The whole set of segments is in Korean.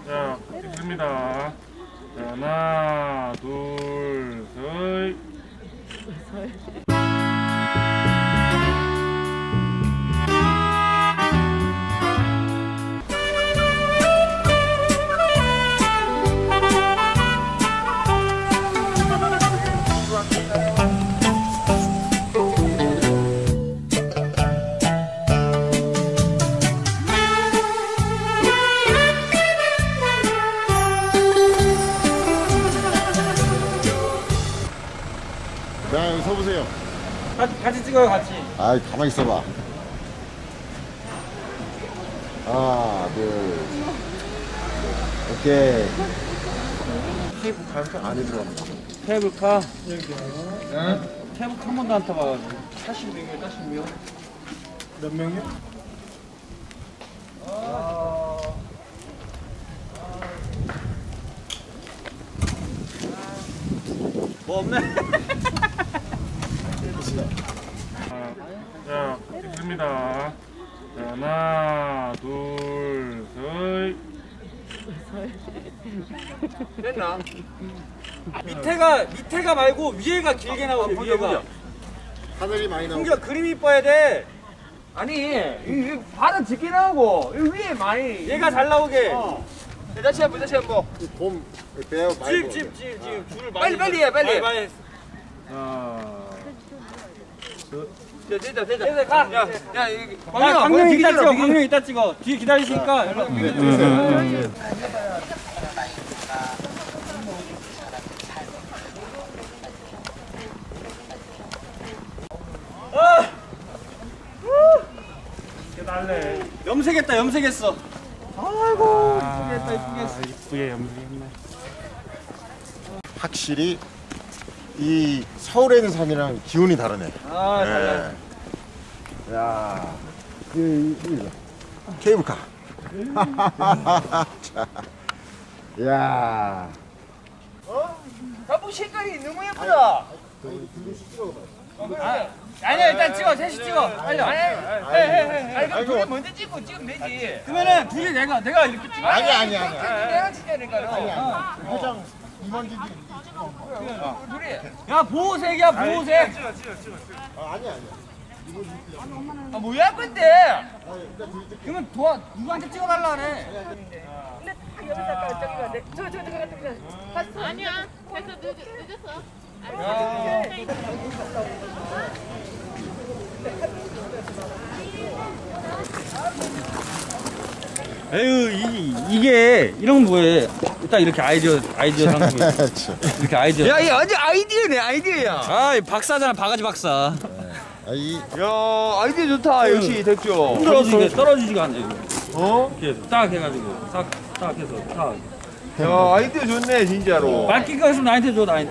자, 찍습니다. 자, 하나, 둘, 셋. 자, 여기 서보세요. 같이 찍어요, 같이. 아, 가만히 있어봐. 하나, 둘, 오케이. 케이블카 안에 들어갑니다. 케이블카? 여기요. 케이블카 한 번도 안 타봐가지고. 타신 명이요, 타신 명. 몇 명이요? 뭐 없네? 자, 찍습니다. 자, 하나, 둘, 셋. 됐나? 밑에가 말고 위에가 길게 나오죠, 위에가. 하늘이 많이 나오고. 승규야, 그림이 이뻐야 돼. 아니 이 발은 짙게 나오고 이 위에 많이 얘가 잘 나오게. 다시 한번 봄, 배워 말고. 지금 줄을 많이. 빨리 해 빨리 많이 했어. 됐다 가. 야 광룡 이따 찍어, 광룡 이따 찍어. 뒤에 기다리시니까 연락. 날래. 염색했어. 아이고, 이쁘게 했어. 이쁘게 염색했네. 확실히 이 서울에 있는 산이랑 기온이 다르네. 아, 달라. 네. 야, 이거 케이블카. 자, 야. 가부 색깔이 너무 예쁘다. 아니야, 일단 찍어. 셋이 찍어. 빨리. 아니 그럼 둘이 먼저 찍으면 되지. 그러면은 둘이 내가 이렇게 찍어. 아니야. 내가 찍어야 되니까. 회장 임원진이. 둘이. 야, 보호색이야, 보호색. 아니야. 아 뭐야 근데? 그러면 누구한테 찍어달라 그래. 아니야. 그래서 늦었어. 에휴, 이게 이런 거 뭐해? 딱 이렇게 아이디어 상품이. 이렇게 아이디어. 야, 이 완전 아이디어네 아이디어야. 아, 이 박사잖아, 바가지 박사. 야, 아이디어 좋다 역시 됐죠. 떨어지지가 않네. 이렇게 해서 딱 해가지고 딱 해서 딱. 야 아이디어 좋네 진짜로. 말기 거 있으면 나한테 줘, 나한테.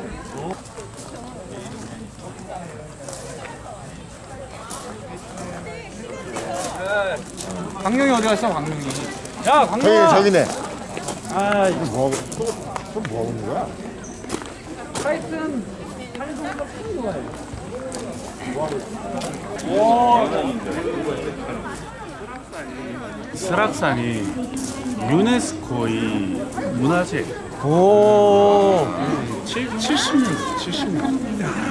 광룡이 어디 갔어, 광룡이? 야, 광룡아. 저기네. 아, 이거 뭐 하고 있는 거야? 하여튼 설악산이 유네스코의 문화재. 오. 70년.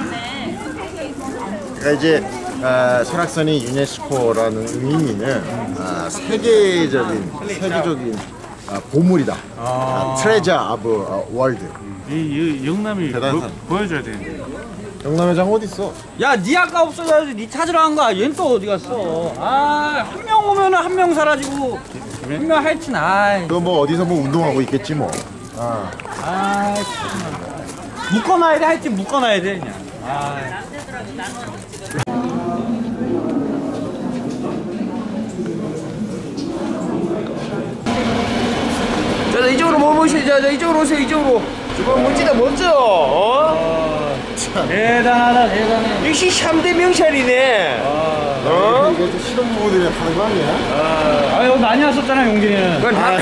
그러니까 이제 설악산이 유네스코라는 의미는 세계적인 보물이다. 트레저 오브 월드. 이 영남이 대단한 산. 보여줘야 되는데. 영남회장 어디 있어? 야, 니 아까 없어져야지. 니 찾으러 간 거야. 얘는 또 어디 갔어? 아, 한 명 오면은 한 명 사라지고, 한 명 하여튼, 아이. 너 뭐 어디서 뭐 운동하고 있겠지 뭐. 아, 묶어놔야 돼. 하여튼 묶어놔야 돼, 그냥. 아. 자 이쪽으로 뭐 보시죠. 자 이쪽으로 오세요 이쪽으로. 저거 멋지다 멋져. 대단하다 대단해. 역시 3대 명찰이네. 어? 이거 좀 실험부들이 타는 거 아니야? 아 여기 많이 왔었잖아 용진이는. 그건 다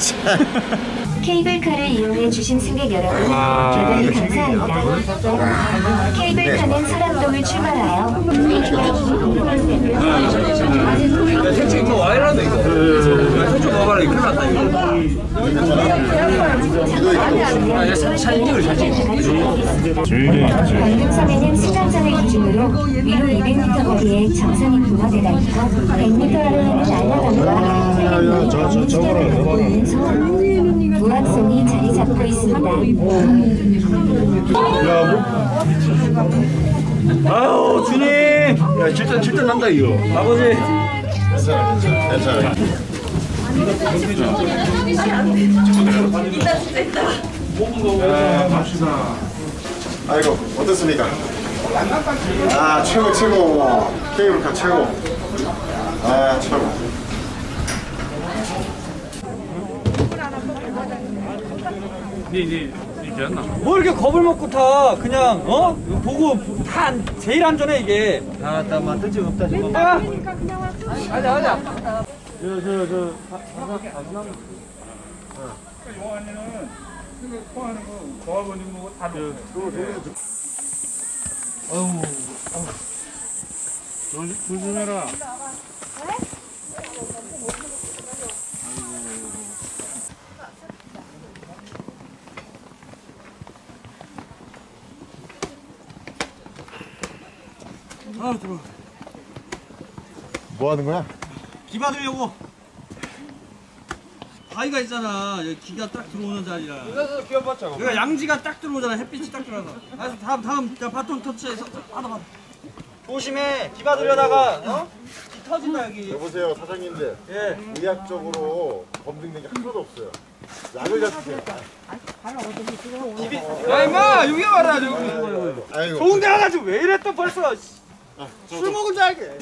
케이블카를 이용해 주신 승객 여러분 대단히 감사합니다. 케이블카는 서랍동을 출발하여 택시 이거 와 이러는데 이거. 택시 와봐라 이거 큰일 났다 이거. 사진 찍으러 강릉섬에는 수감선을 기준으로 위로 200m 거리에 정선이 분화되어 있고 100m 아래에는 안락함과 보이는 섬 무악송이 자리 잡고 있습니다. 아우 준이. 야, 질전 난다, 이거. 아버지. 괜찮아. 아이고, 어떻습니까? 아, 최고. 케이블카 최고. 아, 최고. 니 괜찮나? 뭐 이렇게 겁을 먹고 타? 그냥 어? 보고 다 제일 안전해 이게. 아나 만들 적 없다 지금. 가자. 조심해라. 아 들어. 뭐 하는 거야? 기 받으려고. 바위가 있잖아. 여기 기가 딱 들어오는 자리라. 이거 귀여웠죠. 여기가 양지가 딱 들어오잖아. 햇빛이 딱 들어와서. 그래서 다음 자, 바톤 터치해서 받아. 조심해. 기 받으려다가 어? 기 터진다 여기. 여보세요, 사장님들. 예. 의학적으로 검증된 게 하나도 없어요. 약을 잡수세요. 야 임마 여기 와라 여기. 아이고. 좋은 데 와가지고 왜 이래 또 벌써. 술 먹은 줄 알게.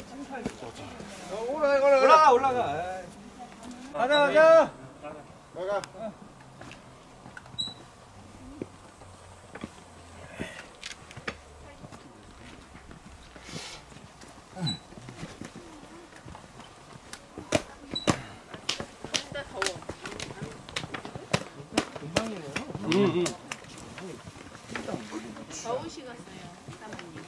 올라가. 가자. 나가. 진짜 더워. 더우시겠어요, 사모님.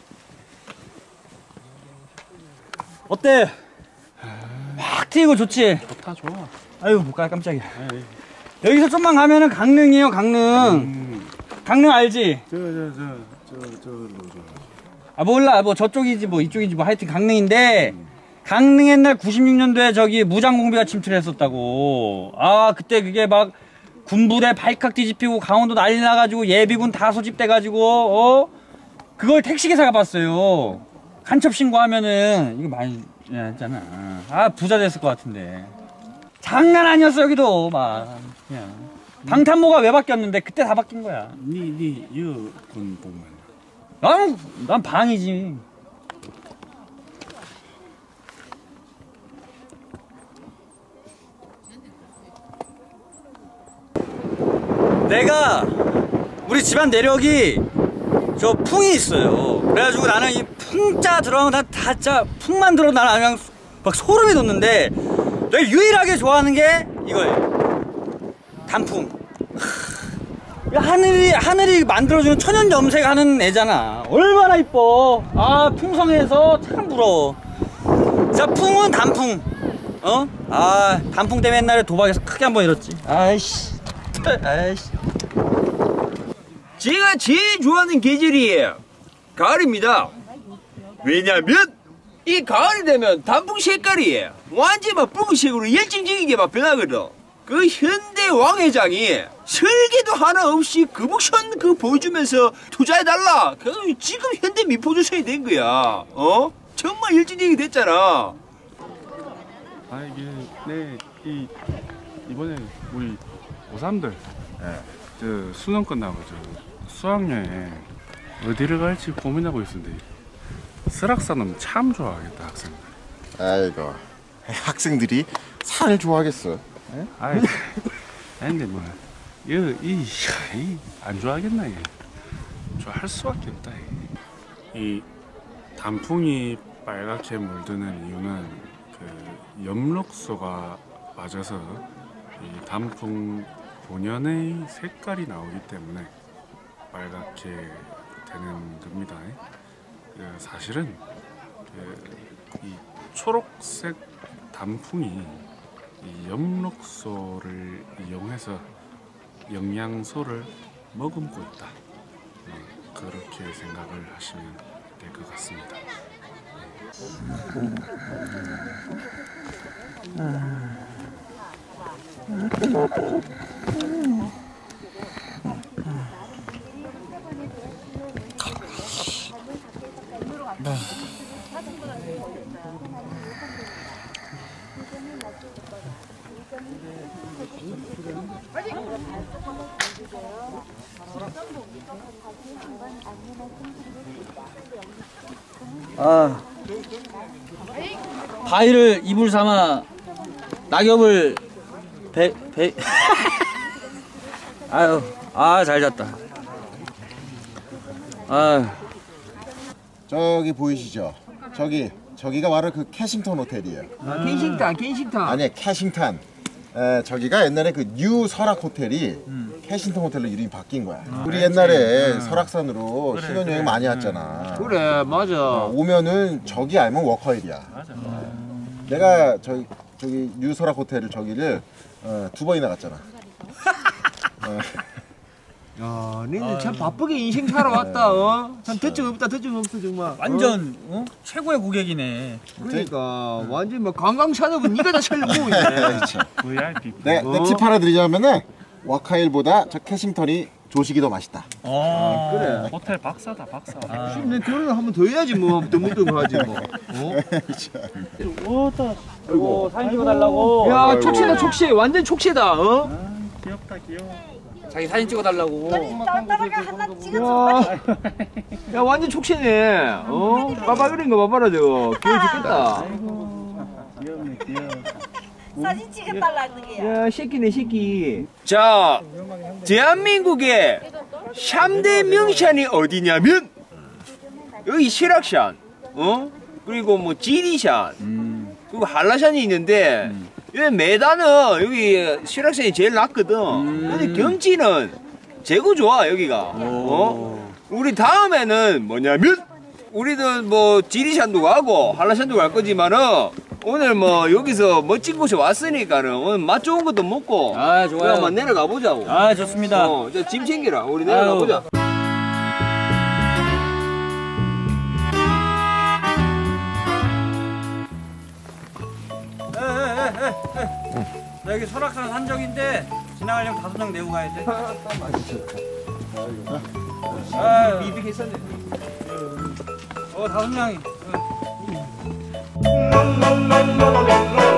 어때? 확 튀고 좋지? 좋다 좋아. 아유 깜짝이야. 여기서 좀만 가면은 강릉이에요 강릉. 강릉 알지? 아 몰라 뭐 저쪽이지 뭐 이쪽이지 뭐 하여튼 강릉인데 강릉 옛날 96년도에 저기 무장공비가 침투를 했었다고. 아 그때 그게 막 군부대 발칵 뒤집히고 강원도 난리 나가지고 예비군 다 소집돼가지고 그걸 택시기사가 봤어요. 간첩 신고하면은 이거 많이 했잖아. 아 부자 됐을 것 같은데. 장난 아니었어 여기도 막 그냥 방탄모가 왜 바뀌었는데 그때 다 바뀐 거야. 니 여군 보면. 난 방이지. 내가 우리 집안 내력이 저 풍이 있어요. 그래가지고 나는 이 풍자 들어가면 난 다짜 풍만 들어 나는 그냥 막 소름이 돋는데 내가 유일하게 좋아하는 게 이거예요. 단풍. 하늘이 만들어주는 천연 염색하는 애잖아. 얼마나 이뻐. 아 풍성해서 참 부러워. 자 풍은 단풍. 아 단풍 때문에 옛날에 도박에서 크게 한번 잃었지. 아이씨. 제가 제일 좋아하는 계절이 가을입니다. 왜냐면 이 가을이 되면 단풍 색깔이 완전 막 붉은색으로 열정적이게 막 변하거든. 그 현대 왕 회장이 설계도 하나 없이 금옥션 그 보여주면서 투자해달라. 그 지금 현대 미포조선이 된 거야. 정말 열정적이 됐잖아. 아 이게 이번에 우리 고3들 저 수능 끝나고 저 수학여행 어디를 갈지 고민하고 있는데 설악산은 참 좋아하겠다 학생들. 아이고. 학생들이 산을 좋아하겠어. 아이 근데 뭐 안 좋아하겠나 얘. 좋아할 수밖에 없다. 이 단풍이 빨갛게 물드는 이유는 그 엽록소가 맞아서 이 단풍 본연의 색깔이 나오기 때문에 빨갛게 되는 겁니다. 사실은 이 초록색 단풍이 이 엽록소를 이용해서 영양소를 머금고 있다. 그렇게 생각을 하시면 될 것 같습니다. 아, 바위를 이불 삼아 낙엽을 배 아유, 잘 잤다. 아유. 저기 보이시죠? 저기가 바로 그 캐싱턴 호텔이에요. 켄싱탄. 아니 캐싱턴. 저기가 옛날에 그 뉴 설악 호텔이 캐싱턴 호텔로 이름이 바뀐 거야. 우리 옛날에 설악산으로 신혼여행 많이 왔잖아. 그래, 맞아. 오면은 저기 알면 워커힐이야. 내가 저기 뉴 설악 호텔을 저기를 2번이나 갔잖아. 야, 너희들 참 바쁘게 인생 살아왔다. 참 대책 없다, 정말. 완전 최고의 고객이네. 그러니까 완전 뭐 관광 산업은 네가 다 살려보고 있네. 그렇죠. VIP. 내 팁 하나 드리자면은 워커힐보다 저 캐싱턴이 조식이 더 맛있다. 그래. 호텔 박사다, 박사. 내 결혼을 한 번 더 해야지 뭐. 덤덤하지 뭐. 아이고, 사진 찍어달라고. 야, 촉시다, 촉시. 완전 촉시다. 귀엽다, 귀여워. 자기 사진 찍어달라고. 야, 완전 촉시네. 빠바그린 거 봐봐라, 저거. 귀여워 죽겠다. 귀엽네, 귀여워. 사진 찍어달라는 게야. 야, 새끼네, 새끼. 자, 대한민국의 3대 명산이 어디냐면, 여기 실악산, 그리고 뭐 지리산, 그리고 한라산이 있는데, 여기 메다는 여기 실악산이 제일 낮거든. 근데 경치는 제고 좋아, 여기가. 우리 다음에는 뭐냐면, 우리는 뭐 지리산도 가고 한라산도 갈 거지만은, 오늘 뭐 여기서 멋진 곳에 왔으니까는 오늘 맛 좋은 것도 먹고 좋아요. 한번 내려가 보자고. 좋습니다. 짐 챙기라. 우리 내려가 보자. 나 여기 설악산 산적인데 지나가려면 5명 내고 가야 돼. 비비했었네. 5명이.